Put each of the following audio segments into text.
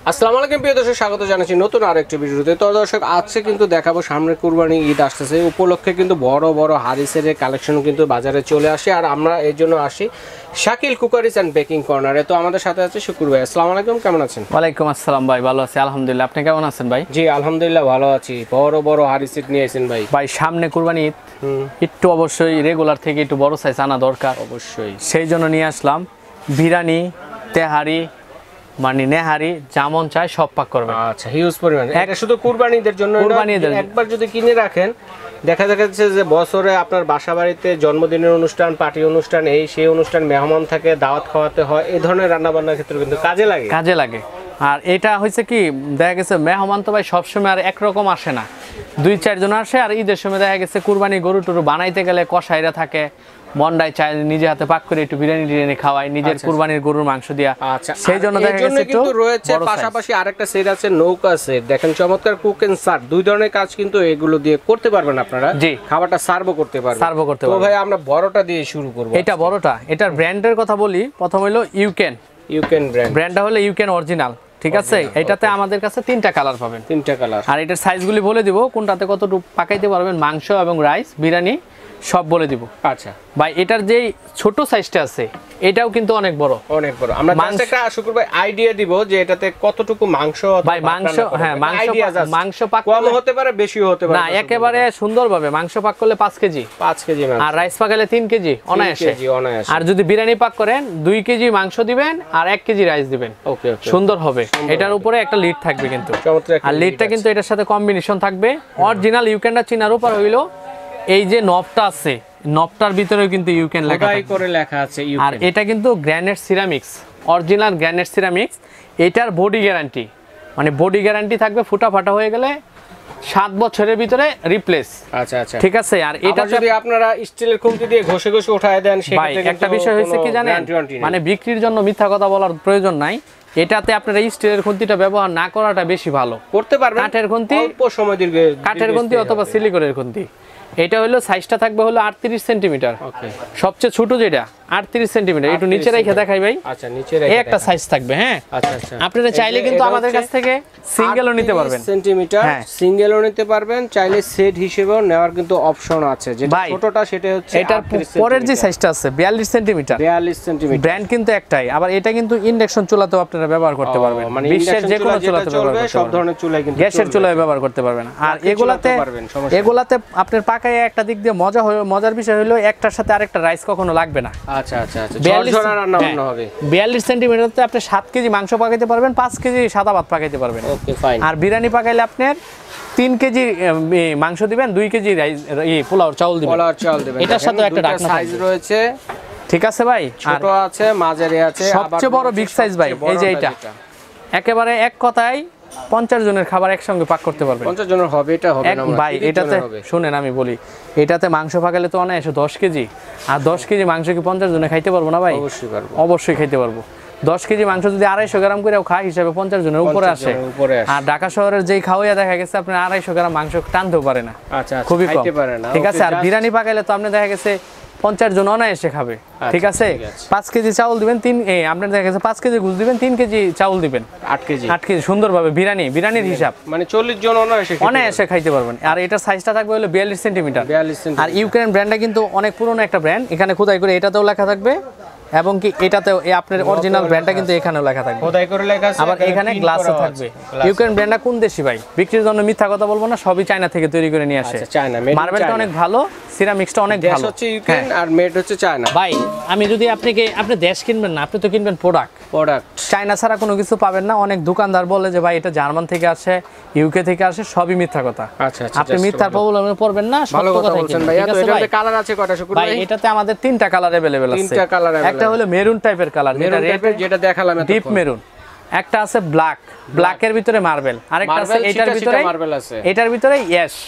আসসালামু আলাইকুম প্রিয় দর্শক, স্বাগত জানাচ্ছি নতুন আরেকটি ভিডিওতে। তো দর্শক, আজকে কিন্তু দেখাবো সামনে কুরবানি ঈদ আসতেছে, উপলক্ষে কিন্তু বড় বড় হাদিসের কালেকশন কিন্তু বাজারে চলে আসে। আর আমরা এই জন্য আসি শাকিল কুকারিজ অ্যান্ড বেকিং কর্নারে। তো আমাদের সাথে আছে শুকুর ভাই। আসসালামু আলাইকুম, কেমন আছেন? ওয়ালাইকুম আসসালাম ভাই, ভালো আছি আলহামদুলিল্লাহ। আপনি কেমন আছেন ভাই? জি আলহামদুলিল্লাহ ভালো আছি। বড় বড় হাদিসের নিয়ে আসেন ভাই। ভাই সামনে কুরবানি ঈদ, একটু অবশ্যই রেগুলার থেকে একটু বড় সাইজ আনা দরকার, অবশ্যই সেই জন্য নিয়ে আসলাম বিরিয়ানি, তেহারি, মানে নেহারি, যেমন চাই সব পাক করবে। আচ্ছা, হিউজ পরিমাণ। এটা শুধু কুরবানিদের জন্য, একবার যদি কিনে রাখেন দেখা যাচ্ছে যে বছরে আপনার বাসা বাড়িতে জন্মদিনের অনুষ্ঠান, পার্টি অনুষ্ঠান, এই সেই অনুষ্ঠান, মেহমান থাকে, দাওয়াত খাওয়াতে হয়, এই ধরনের রান্না বান্নার ক্ষেত্রে কিন্তু কাজে লাগে। আর এটা হয়েছে কি, দেখা গেছে মেহমান তো ভাই সবসময় আর একরকম আসে না, 2-4 জন আসে। আর ঈদের সময় দেখা গেছে কুরবানি গরু টরু বানাইতে গেলে কষাইরা থাকে, মন্ডায় চাই নিজে হাতে পাক করে একটু বিরিয়ানি খাওয়াই, নিজের কুরবানির গরুর মাংস দিয়া। আচ্ছা, সেই জন্য দেখা গেছে কিন্তু রয়েছে পাশাপাশি আরেকটা সেট আছে, নৌকা সেট। দেখেন চমৎকার কুক এন্ড সার্ভ, দুই ধরনের কাজ কিন্তু এগুলো দিয়ে করতে পারবেন আপনারা। জি, খাবারটা সার্ভও করতে পারবেন। তো ভাই আমরা বড়টা দিয়ে শুরু করব। এটা বড়টা, এটার ব্র্যান্ডের কথা বলি। প্রথম হলো ইউকেন ব্র্যান্ডটা হলো ইউকেন অরিজিনাল, ঠিক আছে? এটাতে আমাদের কাছে 3টা কালার পাবেন, 3টা কালার। আর এটার সাইজগুলি বলে দিব, কোনটাতে কতটুকু পাকাইতে পারবেন, মাংস এবং রাইস, বিরিয়ানি সব বলে দিব। আচ্ছা ভাই, এটার যে ছোট সাইজটা আছে এটাও কিন্তু অনেক বড়। আমরা জাস্ট একটা শুকুর ভাই আইডিয়া দিব যে এটাতে কতটুকু মাংস। ভাই মাংস, হ্যাঁ মাংস পাক কম হতে পারে, বেশিও হতে পারে না, একেবারে সুন্দরভাবে মাংস পাক করলে 5 কেজি, আর রাইস পাকালে 3 কেজি অনায়াসে। আর যদি বিরিয়ানি পাক করেন 2 কেজি মাংস দিবেন আর 1 কেজি রাইস দিবেন, ওকে সুন্দর হবে। এটার উপরে একটা লিড থাকবে কিন্তু, আর লিডটা কিন্তু এটার সাথে কম্বিনেশন থাকবে। অরিজিনাল ইউকেনটা চিনার উপর হইলো এই যে নবটা আছে, নবটার ভিতরেও কিন্তু ইউকেন লেখা আছে। আর এটা কিন্তু granite ceramics, original granite ceramics. এটার বডি গ্যারান্টি, মানে বডি গ্যারান্টি থাকবে, ফুটা ফাটা হয়ে গেলে 7 বছরের ভিতরে রিপ্লেস। আচ্ছা আচ্ছা, ঠিক আছে। আর এটা যদি আপনারা স্টিলের খুন্তি দিয়ে ঘষে উঠায় দেন, সেক্ষেত্রে একটা বিষয় হচ্ছে কি জানেন, মানে বিক্রির জন্য মিথ্যা কথা বলার প্রয়োজন নাই। এটাতে আপনারা স্টিলের খুন্তিটা ব্যবহার না করাটা বেশি ভালো। করতে পারবেন কাঠের খুন্তি, অল্প সময় দীর্ঘ কাঠের খুন্তি অথবা সিলিকনের খুন্তি। এটা হলো সাইজটা থাকবে হলো 38 সেন্টিমিটার, সবচেয়ে ছোট যেটা 38 সেন্টিমিটার। একটু নিচে রেখে দেখাই ভাই। আচ্ছা, নিচে রেখে একটা সাইজ থাকবে। হ্যাঁ আচ্ছা আচ্ছা, আপনারা চাইলে কিন্তু আমাদের কাছ থেকে সিঙ্গেলও নিতে পারবেন, সেন্টিমিটার সিঙ্গেলও নিতে পারবেন, চাইলে সেট হিসেবেও নেওয়ার কিন্তু অপশন আছে। যেটা ছোটটা সেটা হচ্ছে এটার পরের যে সাইজটা আছে 42 সেন্টিমিটার, 42 সেন্টিমিটার। ব্র্যান্ড কিন্তু একটাই। আবার এটা কিন্তু ইন্ডাকশন চুলাতেও আপনারা ব্যবহার করতে পারবেন, মানে বিশ্বের যে কোনো চুলাতে ব্যবহার করতে সব ধরনের চুলায় কিন্তু, গ্যাসের চুলায় ব্যবহার করতে পারবেন। আর এগুলাতে আপনার পাকায় একটা দিক দিয়ে মজার বিষয় হলো একটার সাথে আরেকটা রাইস কখনো লাগবে না। আচ্ছা আচ্ছা আচ্ছা, 42 সেন্টিমিটারতে আপনি 7 কেজি মাংস পাকাইতে পারবেন, 5 কেজি সাদা ভাত পাকাইতে পারবেন। Okay fine. আর বিরিয়ানি পাকাইলে আপনার 3 কেজি মাংস দিবেন, 2 কেজি রাইস পোলাও চাউল দিবেন। এটার সাথে একটা ঢাকনা সাইজ রয়েছে, ঠিক আছে ভাই? ছোট আছে, মাঝারি আছে, সবচেয়ে বড় বিগ সাইজ ভাই এই যে এটা, একেবারে এক কথায় 50 জনের খাবার একসঙ্গে পাক করতে পারবেন। 50 জনের হবে, এটা হবে না ভাই। এটাতে শুনেন আমি বলি, এটাতে মাংস পাকালে তো অনায়াসে 10 কেজি, আর 10 কেজি মাংস কি 50 জনে খাইতে পারবো না ভাই? অবশ্যই পারবো, অবশ্যই খাইতে পারবো। 10 কেজি মাংস যদি 250 গ্রাম করে খায় হিসাবে 50 জনের উপরে আসে। আর ঢাকা শহরের যেই খাওয়াইয়া দেখা গেছে আপনি 250 গ্রাম মাংস টানতেও পারে না, খুবই কম, ঠিক আছে? আর বিরিয়ানি পাকাইলে তো আপনি দেখা গেছে 50 জন অনায়াসে খাবে, ঠিক আছে? 5 কেজি চাউল দিবেন, আপনার দেখা গেছে 5 কেজি ঘুষ দিবেন, 3 কেজি চাউল দিবেন, 8 কেজি সুন্দরভাবে বিরিয়ানির হিসাব, মানে 40 জন অনায়াসে খাইতে পারবেন। আর এটার সাইজটা থাকবে হলো 42 সেন্টিমিটার। আর ইউক্রেন ব্র্যান্ডটা কিন্তু অনেক পুরনো একটা ব্র্যান্ড, এখানে খোদাই করে এটাতেও লেখা থাকবে, এবং কি এটাতেও আপনার অরিজিনাল ব্র্যান্ডটা কিন্তু এখানেও লেখা থাকবে, খোদাই করে লেখা আছে। আবার এখানে গ্লাসও থাকবে। ইউক্রেন ব্র্যান্ডটা কোন দেশি ভাই? বিক্রির জন্য মিথ্যা কথা বলবো না, সবই চায়না থেকে তৈরি করে নিয়ে আসে। মার্বেলটা অনেক ভালো, সিরামিক্সটা অনেক ভালো, হচ্ছে ইউক্রেন আর মেড হচ্ছে চায়না। ভাই আমি যদি আপনি দেশ কিনবেন না, আপনি তো কিনবেন প্রোডাক্ট। চায়না ছাড়া কোনো কিছু পাবেন না। অনেক দোকানদার বলে যে ভাই এটা জার্মান থেকে আসে, ইউকে থেকে আসে, সবই মিথ্যা কথা। আপনি মিথ্যার প্রবলেমে পড়বেন না, সত্য কথা বলছেন ভাই। এটাতে কালার আছে কয়টা শুকুর ভাই? এটাতে আমাদের 3টা কালার अवेलेबल আছে। 3টা কালার। একটা হলো মেরুন টাইপের কালার, যেটা দেখালাম, ডিপ মেরুন। একটা আছে ব্ল্যাকের ভিতরে মার্বেল, আরেকটা আছে এটার ভিতরে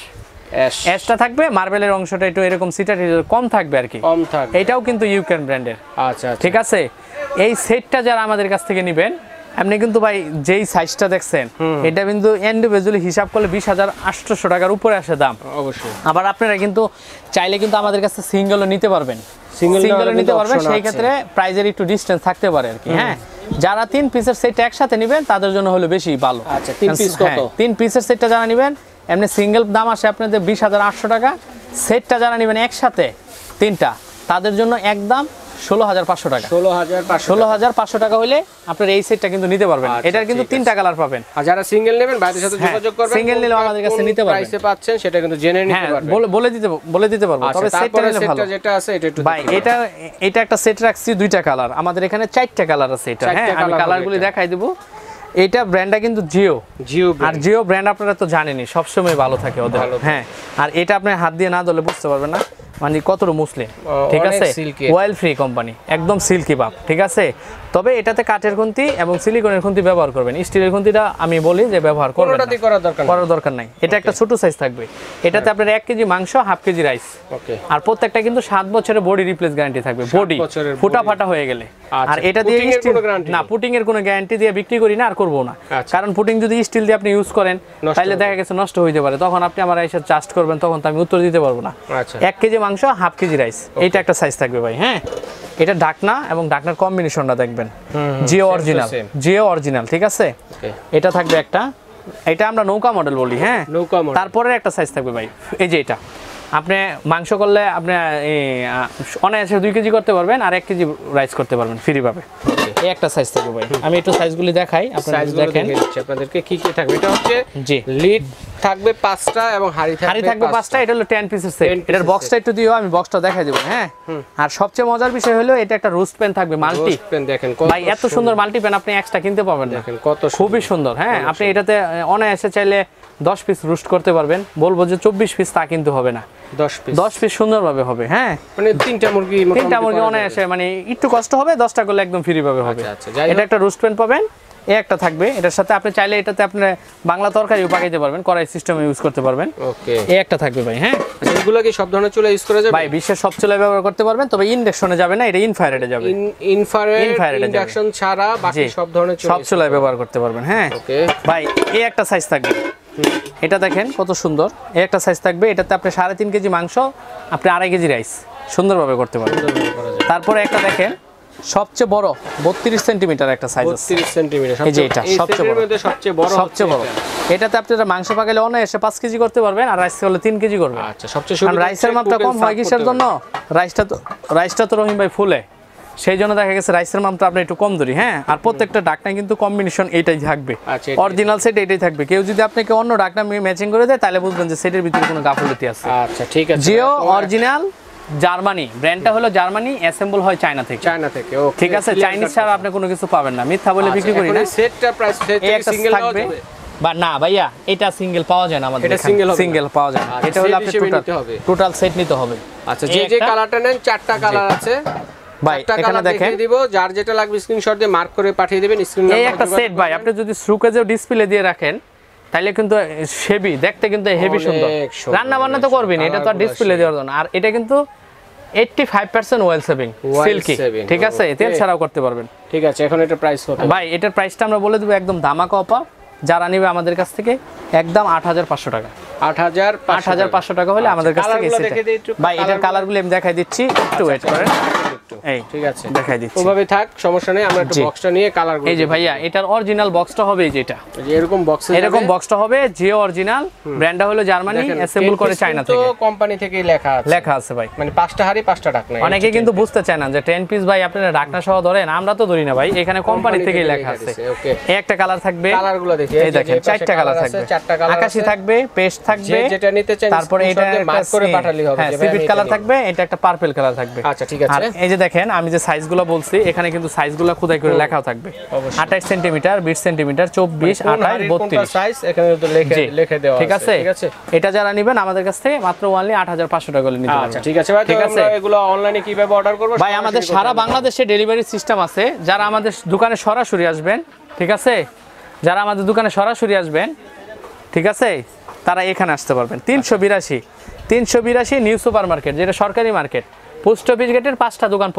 অ্যাশটা থাকবে, মার্বেলের অংশটা একটু এরকম সিটার কম থাকবে আর কি, কম থাকবে। এটাও কিন্তু ইউক্রেন ব্র্যান্ডের। আচ্ছা, ঠিক আছে। এই সেটটা যারা আমাদের কাছ থেকে নেবেন, আপনি কিন্তু ভাই যেই সাইজটা দেখছেন এটা কিন্তু ইন্ডিভিজুয়ালি হিসাব করলে 20,800 টাকার উপরে আসে দাম। অবশ্যই। আবার আপনারা কিন্তু চাইলে কিন্তু আমাদের কাছে সিঙ্গেলও নিতে পারবেন, সিঙ্গেলও নিতে পারবেন। সেই ক্ষেত্রে প্রাইজের একটু ডিসটেন্স থাকতে পারে আর কি। হ্যাঁ, যারা 3 পিসের সেট একসাথে নেবেন তাদের জন্য হলো বেশি ভালো। আচ্ছা 3 পিস কত? 3 পিসের সেটটা যারা নেবেন এমনি সিঙ্গেল দাম আসে আপনাদের 20,800 টাকা। সেটটা যারা নেবেন একসাথে 3টা তাদের জন্য একদম 16,500 টাকা। 16,500 টাকা হলে আপনার এই সেটটা কিন্তু নিতে পারবেন। এটার কিন্তু 3টা কালার পাবেন। আর যারা সিঙ্গেল নেবেন ভাইদের সাথে যোগাযোগ করবেন, সিঙ্গেল নিলে আমাদের কাছে নিতে পারবেন। প্রাইসে পাচ্ছেন সেটা কিন্তু জেনে নিতে পারবেন। বলে দিতে পারবো। তবে সেটটা নিলে ভালো। যেটা আছে এটা একটু ভাই এটা একটা সেট রাখছি 2টা কালার। আমাদের এখানে 4টা কালার আছে এটা। হ্যাঁ আমি কালারগুলি দেখাই দেব। এটা ব্র্যান্ডটা কিন্তু জিও। আর জিও ব্র্যান্ড আপনারা তো জানেনই সবসময় ভালো থাকে ওদের। হ্যাঁ আর এটা আপনি হাত দিয়ে না ধরলে বুঝতে পারবেন না মানে কতটা মুসলিম। ঠিক আছে, অয়েল ফ্রি কোম্পানি, একদম সিল্কি ভাব। ঠিক আছে, তবে এটাতে কাঠের খুন্তি এবং সিলিকনের খুন্তি ব্যবহার করবেন। স্টিলের খুন্তিটা আমি বলি যে ব্যবহার করবেন না, করার দরকার নাই। এটা একটা ছোট সাইজ থাকবে। এটাতে আপনার 1 কেজি মাংস, হাফ কেজি রাইস। আর প্রত্যেকটা কিন্তু 7 বছরের বডি রিপ্লেস গ্যারান্টি থাকবে। বডি ফুটা ফাটা হয়ে গেলে। আর এটা দিয়ে না, পুটিং এর কোনো গ্যারান্টি দিয়ে বিক্রি করি না আর করবো না। কারণ পুটিং যদি স্টিল দিয়ে আপনি ইউজ করেন তাহলে দেখা গেছে নষ্ট হইতে পারে, তখন আপনি আমার এসে চার্জ করবেন, তখন তো আমি উত্তর দিতে পারবো না। 1 কেজি মাংস, হাফ কেজি রাইস, এইটা একটা সাইজ থাকবে ভাই। হ্যাঁ এটা ঢাকনা এবং ঢাকনার কম্বিনেশনটা দেখবেন জিও অরিজিনাল। ঠিক আছে, এটা থাকবে একটা, এটা আমরা নৌকা মডেল বলি। হ্যাঁ তারপরে একটা সাইজ থাকবে ভাই, এই যে এটা আপনি মাংস করলে আপনি অনায়াসে 2 কেজি করতে পারবেন আর 1 কেজি রাইস করতে পারবেন ফ্রি ভাবে। এই একটা সাইজ থাকবে ভাই। আমি একটু সাইজগুলি দেখাই আপনারা দেখেন আপনাদেরকে কি কি থাকবে। এটা হচ্ছে জি লিড থাকবে 5টা এবং হাড়ি থাকবে 5টা। এটা হলো 10 পিসের সেট। এটার বক্সটা একটু দিও, আমি বক্সটা দেখাই দেব। হ্যাঁ আর সবচেয়ে মজার বিষয় হলো এটা একটা রোস্ট প্যান থাকবে, মাল্টি প্যান। দেখেন ভাই এত সুন্দর মাল্টি প্যান আপনি এক্সট্রা কিনতে পাবেন না। দেখেন কত খুবই সুন্দর। হ্যাঁ আপনি এটাতে অনায়াসে চাইলে 10 পিস রোস্ট করতে পারবেন। বলবো যে 24 পিস তা কিন্তু হবে না, 10 পিস সুন্দরভাবে হবে। হ্যাঁ মানে 3টা মুরগি অনায়াসে, মানে একটু কষ্ট হবে, 10টা করলে একদম ফ্রি ভাবে হবে। এটা একটা রোস্ট প্যান পাবেন, এই একটা থাকবে। এটার সাথে আপনি চাইলে এটাতে আপনি বাংলা তরকারিও পাকাইতে পারবেন, কড়াই সিস্টেমে ইউজ করতে পারবেন। ওকে, এই একটা থাকবে ভাই। হ্যাঁ এগুলো কি সব ধরনের চুলা ইউজ করা যাবে? ভাই বিশ্বের সব চুলা ব্যবহার করতে পারবেন, তবে ইন্ডাকশনে যাবে না, এটা ইনফ্রারেডে যাবে। ইনফ্রারেড ইন্ডাকশন ছাড়া বাকি সব ধরনের সব চুলায় ব্যবহার করতে পারবেন। হ্যাঁ ওকে ভাই, এই একটা সাইজ থাকবে। এটা দেখেন কত সুন্দর, এই একটা সাইজ থাকবে। এটাতে আপনি 3.5 কেজি মাংস, আপনি 2.5 কেজি রাইস সুন্দরভাবে করতে পারবেন। তারপরে একটা দেখেন সবচেয়ে বড় 32 সেন্টিমিটার একটা সাইজ আছে। 32 সেন্টিমিটার, এই যে এটা সবচেয়ে বড়। এটাতে আপনারা মাংস পাকালে অনায়াসে 5 কেজি করতে পারবেন আর রাইস হলে 3 কেজি করবেন। আচ্ছা, সবচেয়ে সুবিধা রাইসের মাপটা কম হয় কিসের জন্য? রাইসটা তো রহিম ভাই ফুলে, সেই জন্য দেখা গেছে রাইসের মাপটা আপনি একটু কম ধরি। হ্যাঁ আর প্রত্যেকটা ঢাকনা কিন্তু কম্বিনেশন এইটাই থাকবে, অরিজিনাল সেট এইটাই থাকবে। কেউ যদি আপনাকে অন্য ঢাকনা ম্যাচিং করে দেয় তাহলে বুঝবেন যে সেটের ভিতরে কোনো গাফলতি আছে। আচ্ছা ঠিক আছে। জিও অরিজিনাল জার্মানি, ব্র্যান্ডটা হলো জার্মানি, অ্যাসেম্বল হয় চায়না থেকে। ওকে ঠিক আছে, চাইনিজ ছাড়া আপনি কোনো কিছু পাবেন না, মিথ্যা বলে বিক্রি করি না। সেটটা প্রাইস সিঙ্গেল থাকবে বা না ভাইয়া, এটা সিঙ্গেল পাওয়া যায় না আমাদের, এটা সিঙ্গেল পাওয়া যায় না। এটা হলো আপনি টোটাল সেট নিতে হবে। আচ্ছা, যে কালারটা নেন 4টা কালার আছে ভাই, এখানে দেখেন দিব, যার যেটা লাগবে স্ক্রিনশট দিয়ে মার্ক করে পাঠিয়ে দিবেন। স্ক্রিনে এই একটা সেট ভাই আপনি যদি সুকেজেও ডিসপ্লে দিয়ে রাখেন তাহলে কিন্তু হেভি দেখতে, কিন্তু হেভি সুন্দর। রান্না বান্না তো করবেন, এটা তো আর ডিসপ্লে দেওয়ার জন্য। আর এটা কিন্তু 85% ওয়েল সেভিং সিল্কি। ঠিক আছে, তেল ছাড়াও করতে পারবেন। ঠিক আছে, এখন এটা প্রাইস কত ভাই? এটার প্রাইসটা আমরা বলে দেব একদম ধামাকা অফার। যারা নেবে আমাদের কাছ থেকে একদম 8,500 টাকা। 8,500 টাকা হলে আমাদের কাছ থেকে ভাই এটার কালারগুলো আমি দেখাই দিচ্ছি, একটু ওয়েট করেন। এই ঠিক আছে, দেখাই দিচ্ছি। ওভাবে থাক, সমস্যা নেই। আমরা একটু বক্সটা নিয়ে কালারগুলো, এই যে ভাইয়া এটার অরিজিনাল বক্সটা হবে এই যেটা, যে এরকম বক্সটা হবে। জিও অরিজিনাল, ব্র্যান্ডটা হলো জার্মানি, অ্যাসেম্বল করে চায়না থেকে। তো কোম্পানি থেকেই লেখা আছে ভাই, মানে 5টা হাড়ি 5টা ঢাকনা। অনেকে কিন্তু বুঝতে চায় না যে 10 পিস ভাই আপনারা ঢাকনা সহ ধরেন, আমরা তো ধরি না ভাই, এখানে কোম্পানি থেকেই লেখা আছে। ওকে, এই একটা কালার থাকবে, কালারগুলো দেখি। এই দেখেন 4টা কালার থাকবে, 4টা কালার আকাশী থাকবে, পেস্ট থাকবে, যেটা নিতে চান তারপরে এটা মার্ক করে পাঠালি হবে। হ্যাঁ, সিভিট কালার থাকবে, এটা একটা পার্পল কালার থাকবে। আচ্ছা ঠিক আছে। আর এই যে দেখেন আমি যে সাইজগুলো বলছি, এখানে কিন্তু সাইজগুলো খোদাই করে লেখাও থাকবে। 28 সেন্টিমিটার, 20 সেন্টিমিটার, 24, 28, 32 সাইজ এখানে তো লিখে দেওয়া আছে। ঠিক আছে, এটা যারা নেবেন আমাদের কাছ থেকে মাত্র অনলি 8,500 টাকা করে নিতে পারবেন। আচ্ছা ঠিক আছে ভাই, ঠিক আছে। এগুলো অনলাইনে কিভাবে অর্ডার করব? ভাই আমাদের সারা বাংলাদেশে ডেলিভারি সিস্টেম আছে। যারা আমাদের দোকানে সরাসরি আসবেন, ঠিক আছে, যারা আমাদের দোকানে সরাসরি আসবেন, ঠিক আছে, তারা এখানে আসতে পারবেন। 382 নিউ সুপার মার্কেট, যেটা সরকারি মার্কেট, পোস্ট অফিস গেটের 5টা দোকান পরে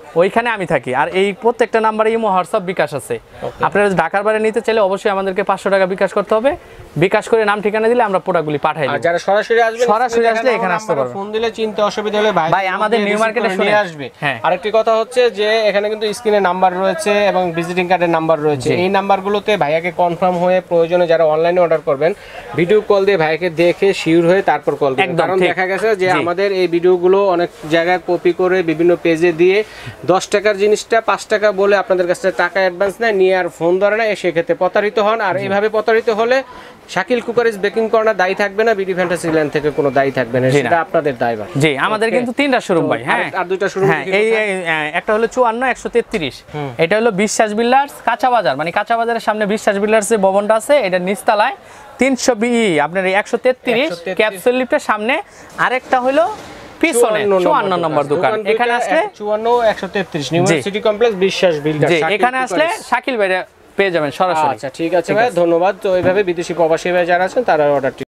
ওইখানে আমি থাকি। আর এই প্রত্যেকটা নাম্বারে ইমো, হোয়াটসঅ্যাপ, বিকাশ আছে। আপনারা ঢাকার বাইরে নিতে চাইলে অবশ্যই আমাদেরকে 500 টাকা বিকাশ করতে হবে। বিকাশ করে নাম ঠিকানা দিলে আমরা প্রোডাক্টগুলি পাঠাই দেব। আর যারা সরাসরি আসলে এখানে আসতে পারবে। ফোন দিলে চিনতে অসুবিধা হলে ভাই আমাদের নিউ মার্কেটে শুনে আসবে। আরেকটি কথা হচ্ছে যে এখানে কিন্তু স্ক্রিনে নাম্বার রয়েছে এবং ভিজিটিং কার্ডের নাম্বার রয়েছে। এই নাম্বারগুলোতে ভাইয়াকে কনফার্ম হয়ে প্রয়োজনে যারা অনলাইনে অর্ডার করবেন ভিডিও কল দিয়ে ভাইয়াকে দেখে শিওর হয়ে তারপর কল দিবেন। কারণ দেখা গেছে যে আমাদের এই ভিডিওগুলো অনেক জায়গায় কপি করে বিভিন্ন পেজে দিয়ে 10 টাকার জিনিসটা 5 টাকা বলে আপনাদের কাছ থেকে টাকা অ্যাডভান্স নেয়, নিয়ে আর ফোন ধরে না, সেক্ষেত্রে প্রতারিত হন। আর এইভাবে প্রতারিত হলে শাকিল কুকারিজ বেকিং কর্নার দায়ী থাকবে না, বিডি ফ্যান্টাসি ল্যান্ড থেকে কোনো দায়ী থাকবে না, সেটা আপনাদের দায়ভার। জি, আমাদের কিন্তু 3টা শোরুম ভাই। হ্যাঁ, আর 2টা শোরুম। এই একটা হলো 54 133, এটা হলো বিশ্বাস বিল্ডার্স কাঁচা বাজার, মানে কাঁচা বাজারের সামনে বিশ্বাস বিল্ডার্স যে ভবনটা আছে এটা নিচতলায় 320 আপনার 133 ক্যাপসুল লিফটের সামনে। আরেকটা হলো পিছনে 54 নম্বর দোকান। এখানে আসলে 54 133 new city complex Biswas builders, এখানে আসলে শাকিল ভাই পেয়ে যাবেন সরাসরি। আচ্ছা ঠিক আছে ভাই, ধন্যবাদ। তো এইভাবে বিদেশি প্রবাসী ভাই যারা আছেন তারা অর্ডারটি